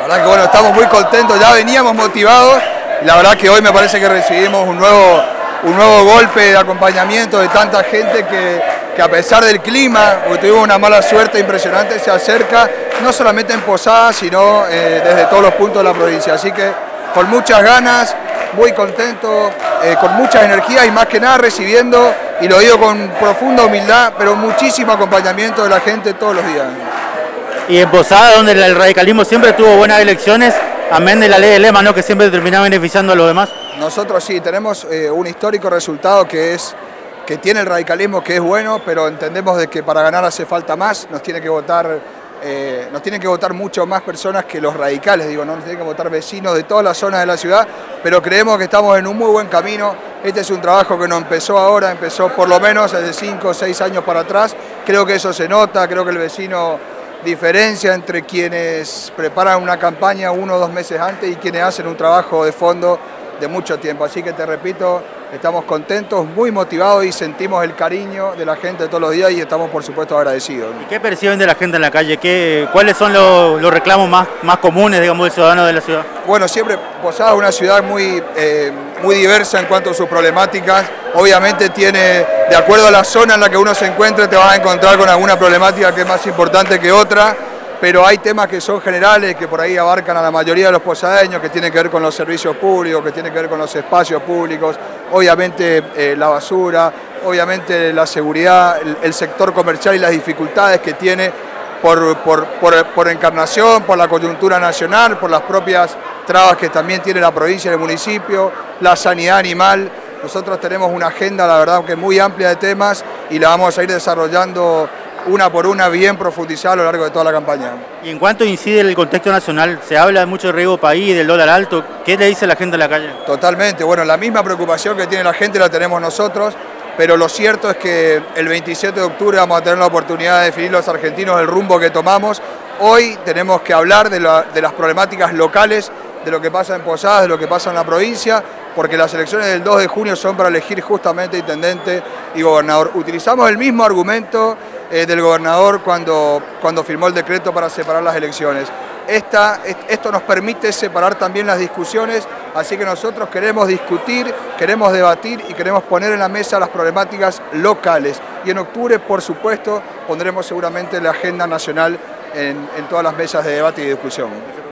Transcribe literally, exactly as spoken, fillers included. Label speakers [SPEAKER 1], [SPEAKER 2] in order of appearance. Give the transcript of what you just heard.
[SPEAKER 1] verdad que bueno, estamos muy contentos, ya veníamos motivados y la verdad que hoy me parece que recibimos un nuevo, un nuevo golpe de acompañamiento de tanta gente que, que a pesar del clima, porque tuvimos una mala suerte impresionante, se acerca no solamente en Posadas, sino eh, desde todos los puntos de la provincia. Así que con muchas ganas, muy contento, eh, con muchas energías y más que nada recibiendo, y lo digo con profunda humildad, pero muchísimo acompañamiento de la gente todos los días.
[SPEAKER 2] Y en Posadas, donde el radicalismo siempre tuvo buenas elecciones, amén de la ley de Lema, ¿no?, que siempre terminaba beneficiando a los demás.
[SPEAKER 1] Nosotros sí, tenemos eh, un histórico resultado que es que tiene el radicalismo, que es bueno, pero entendemos de que para ganar hace falta más, nos tiene que votar, eh, nos tienen que votar mucho más personas que los radicales, digo, no nos tienen que votar vecinos de todas las zonas de la ciudad, pero creemos que estamos en un muy buen camino. Este es un trabajo que no empezó ahora, empezó por lo menos hace cinco o seis años para atrás. Creo que eso se nota, creo que el vecino diferencia entre quienes preparan una campaña uno o dos meses antes y quienes hacen un trabajo de fondo de mucho tiempo. Así que te repito, estamos contentos, muy motivados y sentimos el cariño de la gente todos los días y estamos por supuesto agradecidos.
[SPEAKER 2] ¿Y qué perciben de la gente en la calle? ¿Qué, ¿Cuáles son los, los reclamos más, más comunes, digamos, del ciudadano de la ciudad?
[SPEAKER 1] Bueno, siempre Posadas es una ciudad muy, eh, muy diversa en cuanto a sus problemáticas. Obviamente tiene, de acuerdo a la zona en la que uno se encuentre, te vas a encontrar con alguna problemática que es más importante que otra, pero hay temas que son generales, que por ahí abarcan a la mayoría de los posadeños, que tienen que ver con los servicios públicos, que tienen que ver con los espacios públicos, obviamente eh, la basura, obviamente la seguridad, el, el sector comercial y las dificultades que tiene por, por, por, por encarnación, por la coyuntura nacional, por las propias trabas que también tiene la provincia y el municipio, la sanidad animal. Nosotros tenemos una agenda, la verdad, que muy amplia de temas y la vamos a ir desarrollando una por una, bien profundizada a lo largo de toda la campaña.
[SPEAKER 2] ¿Y en cuánto incide el contexto nacional? Se habla mucho del riesgo país, del dólar alto. ¿Qué le dice la gente a la calle?
[SPEAKER 1] Totalmente, bueno, la misma preocupación que tiene la gente la tenemos nosotros, pero lo cierto es que el veintisiete de octubre vamos a tener la oportunidad de definir los argentinos el rumbo que tomamos. Hoy tenemos que hablar de, la, de las problemáticas locales, de lo que pasa en Posadas, de lo que pasa en la provincia, porque las elecciones del dos de junio son para elegir justamente intendente y gobernador. Utilizamos el mismo argumento eh, del gobernador cuando, cuando firmó el decreto para separar las elecciones. Esta, esto nos permite separar también las discusiones, así que nosotros queremos discutir, queremos debatir y queremos poner en la mesa las problemáticas locales. Y en octubre, por supuesto, pondremos seguramente la agenda nacional en, en todas las mesas de debate y discusión.